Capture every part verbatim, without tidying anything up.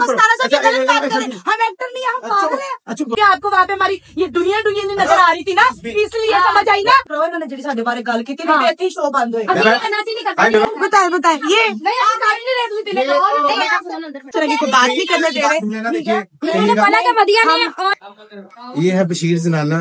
हम एक्टर नहीं है, हम पागल हैं। आपको वहाँ पे हमारी ये दुनिया दुनिया नहीं नजर आ रही थी ना, इसलिए समझ आई ना। उन्होंने जी साढ़े बारे गल की थी, शो बंद हुए। बताए बताए ये कोई बात नहीं करने दे रहे। ये है बशीर जनाना।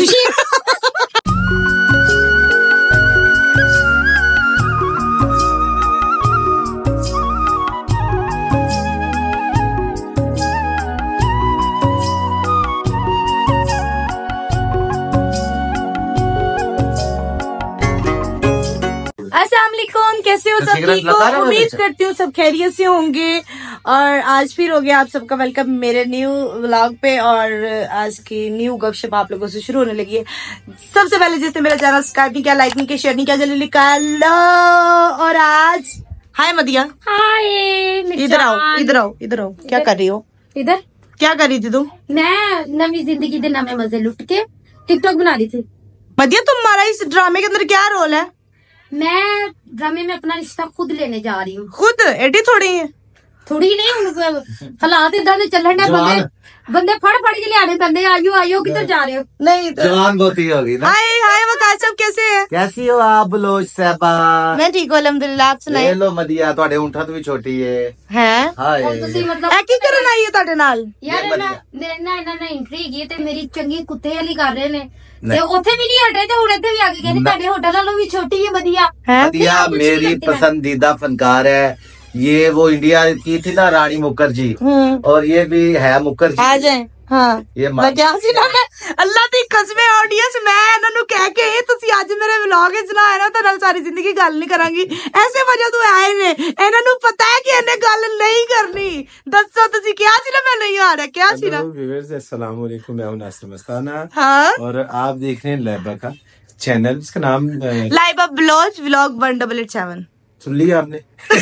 अस्सलामुअलैकुम, कैसे हो सब? ठीक हो? उम्मीद करती हूँ सब खैरियत से होंगे। और आज फिर हो गया आप सबका वेलकम मेरे न्यू व्लॉग पे। और आज की न्यू गपशप आप लोगों से शुरू होने लगी है। सबसे पहले जिसने मेरा चैनल सब्सक्राइब नहीं किया, लाइक नहीं किया, शेयर नहीं किया, जल्दी निकाल लो। और आज हाय मदिया, हाय, इधर आओ इधर आओ इधर आओ। क्या कर रही हो? इधर क्या कर रही थी तुम? मैं नवी जिंदगी के नवे मजे लुट के टिकटॉक बना रही थी। मदिया तुम्हारा इस ड्रामे के अंदर क्या रोल है? मैं ड्रामे में अपना रिश्ता खुद लेने जा रही हूँ। खुद? एडी थोड़ी है, थोड़ी नहीं, हालात इधर से चलन है। बंदे बंदे फड़ फड़ के लियाने पैंदे। आयो आयो, किधर जा रहे हो? नहीं तो जवान बहुत ही होगी ना। हाय हाय वकार साहब, कैसे है? कैसी हो आप बलोच साहबा? मैं ठीक हूँ अल्हम्दुलिल्लाह, आप सुनाए? लो मदिया, ਤੁਹਾਡੇ ऊँठा तो भी छोटी है। हैं? हाय मतलब ਐ ਕੀ ਕਰਨ ਆਈ ਹੈ ਤੁਹਾਡੇ ਨਾਲ? यार ना मेरे ना ਇਹਨਾਂ ਨੇ एंट्री की ਤੇ ਮੇਰੀ ਚੰਗੀ ਕੁੱਤੇ ਵਾਲੀ ਕਰ ਰਹੇ ਨੇ ਤੇ ਉੱਥੇ ਵੀ ਨਹੀਂ ਹਟੇ ਤੇ ਹੁਣ ਇੱਥੇ ਵੀ ਆ ਕੇ ਕਹਿੰਦੇ ਤੁਹਾਡੇ ਹੋਟਲ ਨਾਲੋਂ ਵੀ ਛੋਟੀ ਹੈ ਵਧੀਆ। मदिया मेरी पसंदीदा फनकार है। ये वो इंडिया की थी ना रानी मुखर्जी, और ये भी है मुखर्जी। आ जाए। हाँ ये वजह ਸੀ ਨਾ ਮੈਂ ਅੱਲਾ ਦੀ ਕਸਮ ਆਡੀਅנס ਮੈਂ ਇਹਨਾਂ ਨੂੰ ਕਹਿ ਕੇ ਤੁਸੀਂ ਅੱਜ ਮੇਰੇ ਵਲੌਗ ਵਿੱਚ ਨਾ ਆਏ ਨਾ ਤਾਂ ਨਾਲ ਸਾਰੀ ਜ਼ਿੰਦਗੀ ਗੱਲ ਨਹੀਂ ਕਰਾਂਗੀ। ਐਸੇ ਵਜ੍ਹਾ ਤੋਂ ਆਏ ਨੇ, ਇਹਨਾਂ ਨੂੰ ਪਤਾ ਹੈ ਕਿ ਇਹਨੇ ਗੱਲ ਨਹੀਂ ਕਰਨੀ। ਦੱਸੋ ਤੁਸੀਂ ਕਿਹਾ ਸੀ ਨਾ मैं नहीं आ रहा, क्या ਸੀ ना? अस्सलाम वालेकुम, मैं हूं नासिर मस्ताना। हाँ, और आप देख रहे हैं लाइबा का चैनल, जिसका नाम Laiba blog vlog one double eight seven. सुन लिया आपने?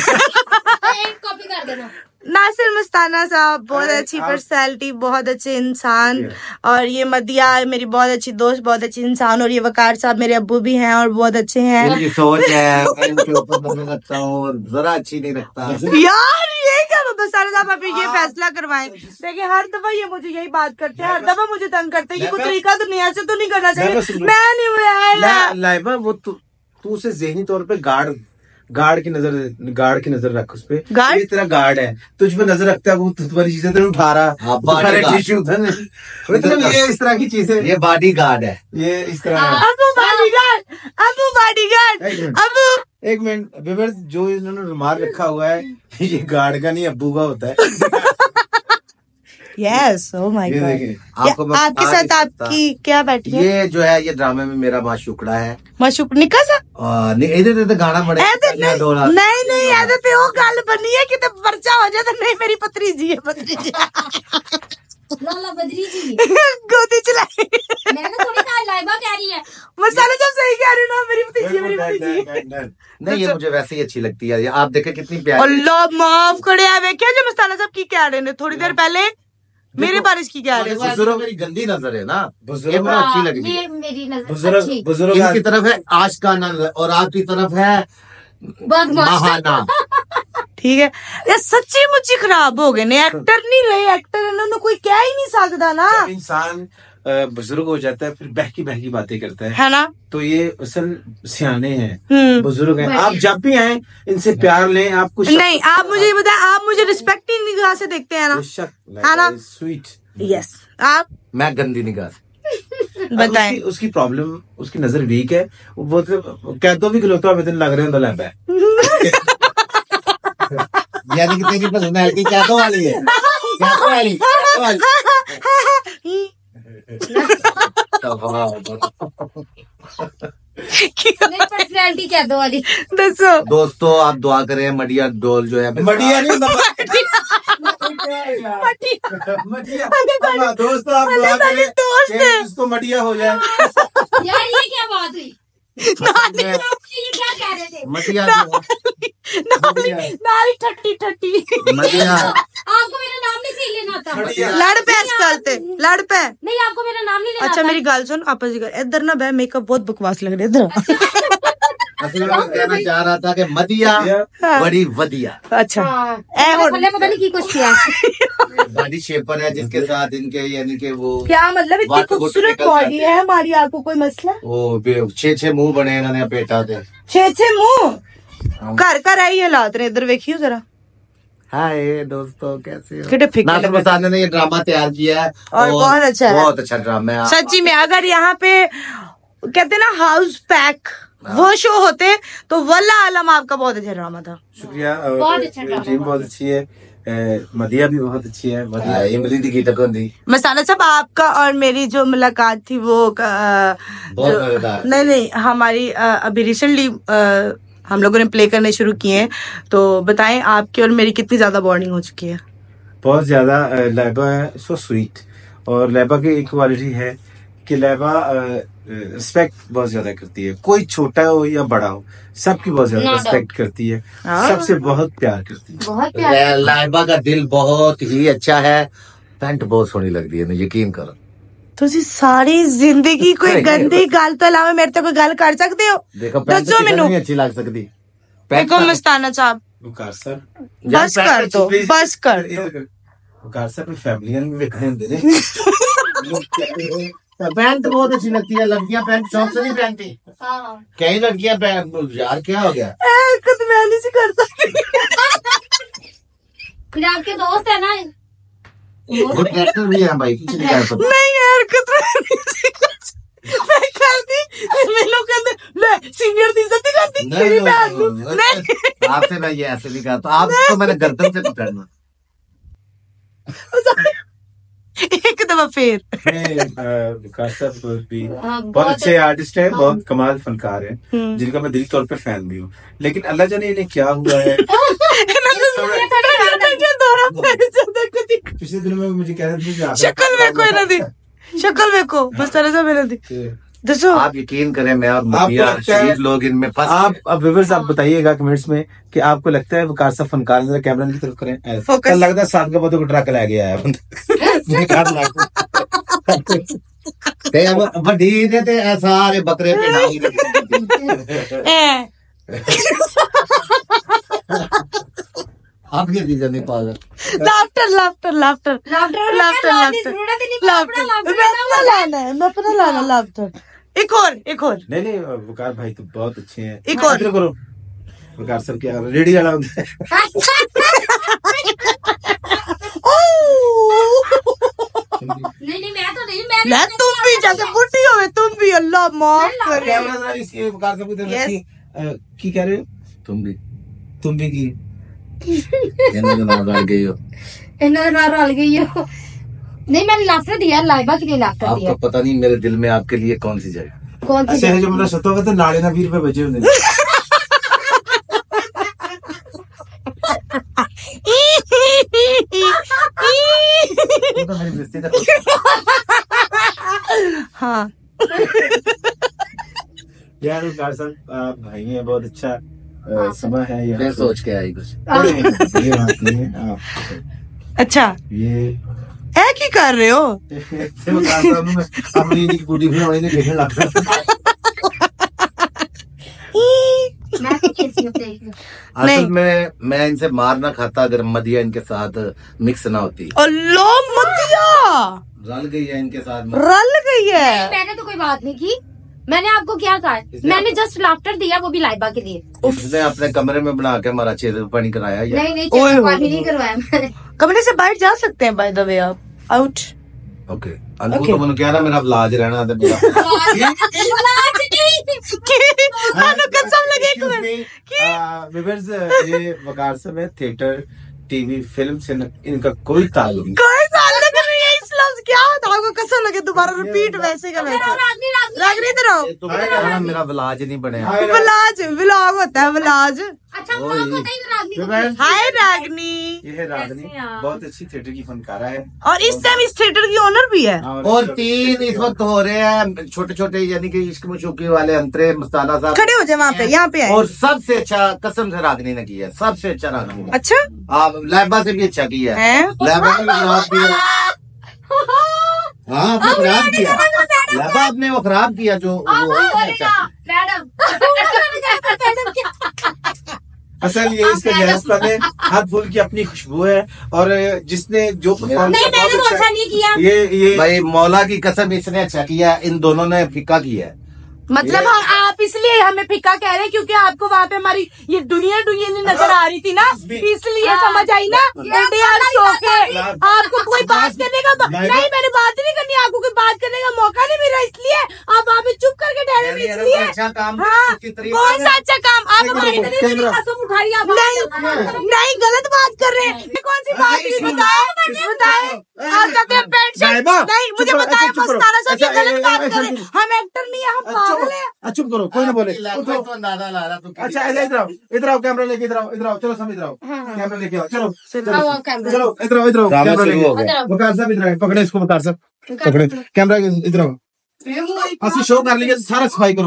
कॉपी कर देना। नासिर मस्ताना साहब बहुत अच्छी पर्सनैलिटी, बहुत अच्छे इंसान। और ये मदिया मेरी बहुत अच्छी दोस्त, बहुत अच्छी इंसान। और ये वकार साहब मेरे अब्बू भी हैं और बहुत अच्छे हैं। इनकी सोच है मैं इनके ऊपर नजर रखता हूँ और जरा अच्छी नहीं रखता। यार ये क्या मस्ताना साहब अभी ये फैसला करवाएं। देखिए हर दफा ये मुझे यही बात करते हैं, हर दफा मुझे तंग करते हैं। ये कोई तरीका तो नहीं, ऐसे तो नहीं करना चाहिए। मैं नहीं लाइबा, वो तू उसे ज़हनी तौर पे गार्ड गार्ड की नजर गार्ड की नजर रख उस पे। गार्ड? ये तेरा गार्ड है, तुझ पे नजर रखता है, वो तुम्हारी चीजें तेरे उठा रहा। टिश्यू मतलब ये इस तरह की चीजें, ये बॉडी गार्ड है। ये इस तरह है। Abu bodyguard, Abu bodyguard, Abu. एक मिनट विवर, जो इन्होंने रुमाल रखा हुआ है ये गार्ड का नहीं, अब्बू का होता है। Yes, oh my god. आपको आपके साथ आपकी क्या बैठी है? ये जो है ये ड्रामे में मेरा माशुकड़ा है। माशुक निका सा ਇਹਦੇ ਤੇ ਗਾਣਾ ਬੜਾ नहीं नहीं ਇਹਦੇ ਤੇ ਉਹ ਗੱਲ ਬਣੀ ਹੈ ਕਿਤੇ ਪਰਚਾ ਹੋ ਜਾਏ ਤਾਂ ਨਹੀਂ ਮੇਰੀ ਭਤਰੀਜੀ ਹੈ, ਭਤਰੀਜੀ लाला बद्री जी गोदी चलाई। मैंने थोड़ी कहा लाइबा कह रही है। मसाले जब सही कह रही ना, मेरी भतीजी मेरी भतीजी। नहीं ये मुझे वैसे ही अच्छी लगती है। आप देखे कितनी प्यारी। अल्लाह माफ करे आ वेख्या जो मसाला साहब की कह रहे ने थोड़ी देर पहले मेरे बारिश की कह रहे हैं। बुजुर्ग मेरी गंदी नजर है ना, ये मुझे अच्छी लग रही है। ये मेरी नजर बुजुर्ग अच्छी। बुजुर्ग इनकी तरफ है आशिकाना और आपकी तरफ है बहाना। ठीक है, ये सच्ची मुच्ची खराब हो गए ने। एक्टर नहीं रहे, एक्टर इन्होंने कोई कह ही नहीं सकता ना। इंसान बुजुर्ग हो जाता है फिर बहकी बहकी बातें करता है है ना? तो ये असल सियाने हैं, हम्म। बुजुर्ग हैं। आप जब भी आए इनसे प्यार लें। आप कुछ नहीं, आप मुझे ये बताएं, आप मुझे रिस्पेक्ट ही निगाह से देखते हैं ना? है ना? स्वीट। यस। आप? मैं गंदी निगाह से बताएं। उसकी, उसकी प्रॉब्लम, उसकी नजर वीक है। वो तो कहते भी खिलौता हुआ दिन लग रहे हैं तो लैब है। यानी कि तेरी पर्सनैलिटी कैदों वाली है। कैदों वाली पर्सनैलिटी क्या दो वाली। दसो दोस्तों, आप दुआ करें मडिया डोल जो है मडिया नहीं मटिया दोस्तों, आप दुआ करें कि उसको मडिया हो जाए। यार ये क्या बात हुई? ये क्या कह रहे थे? मटिया नाली ठट्टी ठट्टी। मटिया आपको मेरा नाम नहीं सीख लेना था। लड़ पे करते लड़ पे। नहीं, आपको मेरा नाम नहीं लेना। अच्छा मेरी गाल सुन, आपस इधर ना बह, मेकअप बहुत बकवास लग रहा है इधर। असल में मैं कहना चाह रहा था कि मदिया बड़ी वदिया। अच्छा ए पता नहीं की कुछ किया बॉडी शेपर है जिसके साथ इनके यानी कि वो क्या मतलब इतनी खूबसूरत बॉडी है हमारी, आपको कोई मसला? वो छे छे मुंह बने इन्होंने पेटा थे, छे छे मुंह घर घर आई हालात ने। इधर देखियो जरा। हाय दोस्तों कैसे हो? कितने फिक्र नासिर मस्ताना ने ये ड्रामा तैयार किया है और बहुत अच्छा है, बहुत अच्छा ड्रामा है सच्ची में। अगर यहाँ पे कहते ना हाउस पैक वो शो होते तो वल्ला आलम आपका बहुत अच्छा ड्रामा था। शुक्रिया। बहुत अच्छा ड्रामा। टीम बहुत अच्छी है, मदिया भी बहुत अच्छी है। मदिया इमली की टकोंदी मस्ताना साहब आपका और मेरी जो मुलाकात थी वो आ, बहुत जो, मजेदार। नहीं नहीं हमारी आ, अभी रिसेंटली हम लोगों ने प्ले करने शुरू किए हैं, तो बताएं आपकी और मेरी कितनी ज्यादा बॉन्डिंग हो चुकी है? बहुत ज्यादा। लैबा सो स्वीट, और लैबा की एक क्वालिटी है कि लैबा रिस्पेक्ट बहुत ज्यादा करती है, कोई छोटा हो या बड़ा हो सबकी बहुत ज्यादा रिस्पेक्ट करती है, सबसे बहुत प्यार करती है। बहुत प्यार। लाइबा का दिल बहुत ही अच्छा है, पैंट बहुत सोहनी लगती है, यकीन करो। तुसी सारी जिंदगी कोई गंदी गल तो अलावा मेरे तो कोई गल कर सकते हो? देखो पैंट दसो मैनू नहीं अच्छी लग सकती। देखो मस्ताना साहब वकार सर बस कर दो, बस कर दो। वकार सर अपनी फैमिली में वेखने होंदे ने। पैंट बहुत अच्छी लगती है, लड़कियां पैंट शौक से नहीं पहनती। कई लड़कियां पैंट, यार क्या हो गया? हरकत मैं नहीं सी कर सकती। फिर आपके दोस्त है ना, वो ट्रैक्टर भी है भाई, कुछ नहीं कर सकते। नहीं हरकत मैं नहीं सी कर सकती। मैं करती मैं लोग कहते ले सीनियर दी इज्जत नहीं करती मेरी बहन को। नहीं आपसे मैं ये ऐसे नहीं करता, आपको मैंने गर्दन से पकड़ना। एक दफा फिर वकार सर भी बहुत अच्छे आर्टिस्ट हैं, बहुत कमाल फनकार हैं, जिनका मैं दिली तौर पर फैन भी हूँ। लेकिन अल्लाह जाने इन्हें क्या हुआ है। पिछले दिनों में मुझे कह रहे थे शक्ल में कोई ना दी, शक्ल में को बस तरह से मैंने दी। दसो आप यकीन करें, मैं और मदिया शरीफ लोग इनमें फंस आप अब व्यूअर्स आप बताइएगा कमेंट्स में कि आपको लगता है वकार साहब फनकार है? कैमरा की तरफ करें। ऐसा लगता है सात का बदो को ट्रक ले गया है वडी ने ते सारे बकरे पे डाली आप ये चीजें नहीं पागल। Laughter laughter laughter laughter laughter laughter laughter मैं अपना लाना है, मैं अपना लाना लाफ्टर। एक और एक और नहीं नहीं वकार भाई तो बहुत अच्छे हैं। एक और करो वकार सर क्या रेडी वाला होता है। नहीं नहीं मैं तो नहीं, मैं ना तुम भी जैसे बुढ़ी हो तुम भी, अल्लाह माफ करे। कैमरा जरा इसके वकार साहब की तरफ रखिए। की कह रहे हो? तुम भी तुम भी की रल गई हो, इन्होंने रल गई हो। नहीं मैंने लाफ्टर दिया, लाइबा के लिए लाफ्टर दिया। आपको पता नहीं मेरे दिल में आपके लिए कौन सी जगह। कौन सी? अच्छा जो मेरा सत्ता हुआ था नाले ना बीस रुपए बचे होंगे। हाँ यार वकार साहब आप भाई हैं, बहुत अच्छा समय है ये। मैं सोच के आई कुछ ये बात नहीं है आप। अच्छा ये है की कर रहे हो? अपनी पूरी देखने लग मैं तो कैसी होती है? असल में मैं इनसे मार ना खाता अगर मदिया इनके साथ मिक्स ना होती। अल्लाह मदिया रल गई है इनके साथ। रल गई है। मैंने तो कोई बात नहीं की, मैंने आपको क्या कहा? मैंने जस्ट लाफ्टर दिया, वो भी लाइबा के लिए। उसने अपने कमरे में बना के हमारा चेहरे पानी कराया। नहीं नहीं चेहरे पानी नहीं करवाया मैंने। कमरे से बाहर जा सकते हैं बाय द वे आप आउट। ओके अनकू तो मैंने कह रहा मेरा इलाज रहना था मेरा। कसम लगे व्यूअर्स ये वकार साहब है, थिएटर टीवी फिल्म से न, इनका कोई ताल्लुक नहीं। कोई ताल्लुक नहीं है। इस लफ्ज क्या होता है? आपको कसम लगे दोबारा रिपीट वैसे का वैसे। रागनी इधर आओ। तुम्हें कहना मेरा इलाज नहीं बने। विलाज विलाग होता है विलाज। अच्छा वो होता ही रागनी। हाय रागनी। ये है रागनी, बहुत अच्छी थिएटर की फनकारा है और इस टाइम इस थिएटर की ओनर भी है। और तीन इस वक्त हो रहे हैं छोटे छोटे यानी कि इश्क मशूकी वाले अंतरे मस्ताना साहब। खड़े हो जाए वहाँ पे, यहाँ पे आए। और सबसे अच्छा कसम से रागनी ने किया, सबसे अच्छा रागनी ने। अच्छा आप लैबा से भी अच्छा किया है। लैबा ने भी खराब किया। हाँ आपने खराब किया, लैबा आपने वो खराब किया जो वो अच्छा। मैडम असल ये इसका जहज़पन है, हर फूल की अपनी खुशबू है और जिसने जो परफॉर्म नहीं मैंने वो अच्छा नहीं किया। ये ये भाई मौला की कसम इसने अच्छा किया, इन दोनों ने फीका किया है। मतलब हम आप इसलिए हमें फिक्का कह रहे हैं क्योंकि आपको वहाँ पे हमारी ये दुनिया दुनिया नहीं नजर आ रही थी ना, इसलिए समझ आई ना। इंडिया शो के आपको कोई बात करने का नहीं, मैंने बात ही नहीं करनी, आपको कोई बात करने का मौका नहीं मिला, इसलिए आप वहाँ पे चुप करके ठहरे थे, इसलिए। अच्छा काम, हाँ, कौन सा अच्छा काम? आप हमारी कसम उठाइए, आप नहीं नहीं गलत बात कर रहे हैं। कौन सी बात हुई बताए बताए? आप कहते हैं पेट शर्ट नहीं, मुझे बताया मस्ताना सब ये गलत बात कर रहे हैं। हम एक्टर नहीं है, हम पागल है। चुप करो, कोई ना बोले। तो अंदाजा ला रहा तू। अच्छा ऐसा इधर आओ, इधर आओ, कैमरा लेके इधर आओ, इधर आओ, चलो सब इधर आओ, कैमरा लेके आओ, चलो चलो चलो इधर आओ, इधर आओ, कैमरा लेके आओ। वकार साहब इधर आओ, पकड़े इसको, वकार साहब पकड़े कैमरा, इधर आओ। असली शो कर लेंगे, सारा सफाई करो,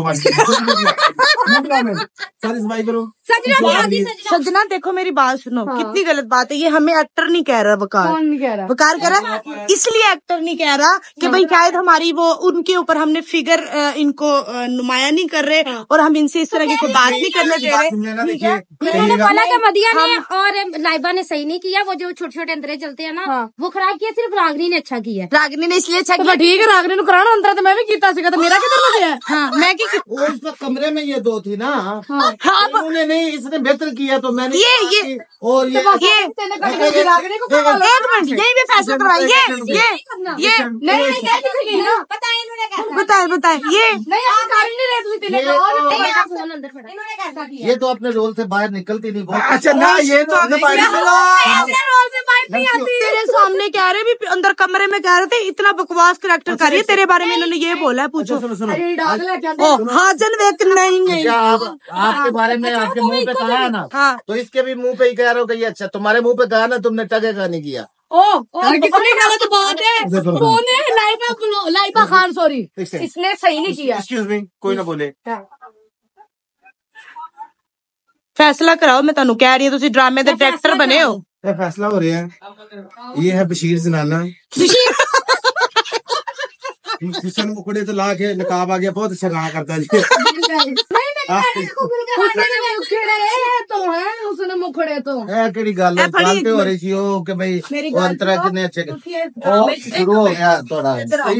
सारी सफाई करो। सजना देखो मेरी बात सुनो, कितनी गलत बात है ये। हमें एक्टर नहीं कह रहा वकार, नहीं कह रहा वकार कह रहा, इसलिए एक्टर नहीं कह रहा कि भाई शायद हमारी वो उनके ऊपर हमने फिगर इनको नुमाया नहीं कर रहे और हम इनसे इस तरह की कोई बात नहीं करने दे रहे। मैंने बोला कि मदिया ने और लाइबा ने सही नहीं किया, वो जो छोटे छोटे अंतरे चलते हैं ना वो खराब किया, सिर्फ रागनी ने अच्छा किया। रागनी ने इसलिए अच्छा किया, ठीक है रागनी ने कराना अंतरा तो मैं भी किया सीखा, तो मेरा किधर हो गया? हाँ मैं की उस कमरे में ये दो थी ना, उन्होंने नहीं, इसने बेहतर किया तो मैंने ये ये और ये ये एक मिनट, यही भी फैसला करवाइए। ये ये नहीं बताए बताए ये ये तो अपने रोल से बाहर निकलती नहीं। अच्छा ना, ये तो तेरे सामने कह रहे भी, अंदर कमरे में कह रहे थे इतना बकवास करेक्टर कर रही है तेरे बारे में, इन्होंने ये बोला है। पूछो सुनो सुनो, ओ हाजन वेक नहीं है आप आपके बारे में आपके मुंह पे कहा है ना, हाँ तो इसके भी मुंह पे ही कह रहे हो कि ये अच्छा, तुम्हारे मुंह पे कहा ना तुमने टगे का नहीं किया। ओ किसने गलत बात है? कौन है? लाइबा लाइबा खान, सॉरी इसने सही नहीं किया। एक्सक्यूज मी, कोई ना बोले। फैसला कराओ, मैं ਤੁਹਾਨੂੰ कह रही हूँ, तुसी ड्रामे दे डायरेक्टर बने हो। ये फैसला हो रहा है, ये है बशीर जनाना। किशन मुखड़े तो ला के नकाब आ गया, बहुत अच्छा गाना करता है जी। उसने मुखड़े तो केड़ी गल है, गलते हो रही थी ओ कि भाई वो अंतरा कितने अच्छे शुरू हो गया थोड़ा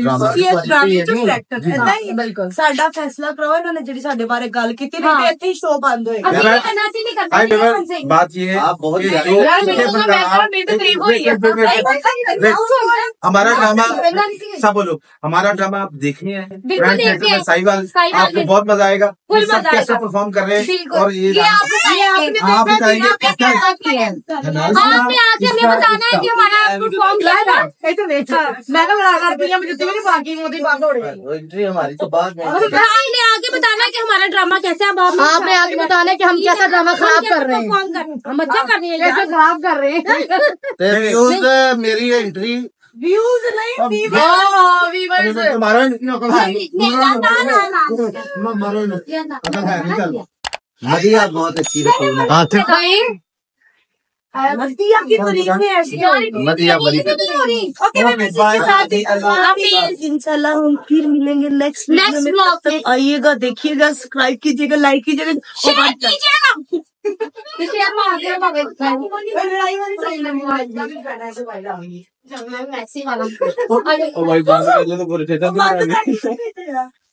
बिल्कुल। साडा फैसला कराओ, इन्होंने जी साडे बारे गल की थी, नहीं इतनी शो बंद होएगा। बात ये है, आप बहुत हमारा ड्रामा सब बोलो, हमारा ड्रामा आप देखने हैं साहिवाल, आपको बहुत मजा आएगा। सब कैसे परफॉर्म कर रहे हैं और ये आप बताएंगे आपने आके हमें बताना है कि हमारा परफॉर्म क्या था। एंट्री हमारी तो बाद में, आपने आके बताना है कि हमारा ड्रामा कैसा है। अब आपने आगे बताना है कि हम कैसा ड्रामा खराब कर रहे हैं, हम अच्छा कर रहे हैं, कैसे खराब कर रहे हैं। व्यूज मेरी एंट्री व्यूज नहीं, मदिया बहुत अच्छी रही, मदिया की तरीके ऐसी मदिया बड़ी। इंशाल्लाह हम फिर मिलेंगे नेक्स्ट नेक्स्ट ब्लॉग पे। आइएगा, देखिएगा, सब्सक्राइब कीजिएगा, लाइक कीजिएगा, कीजिएगा।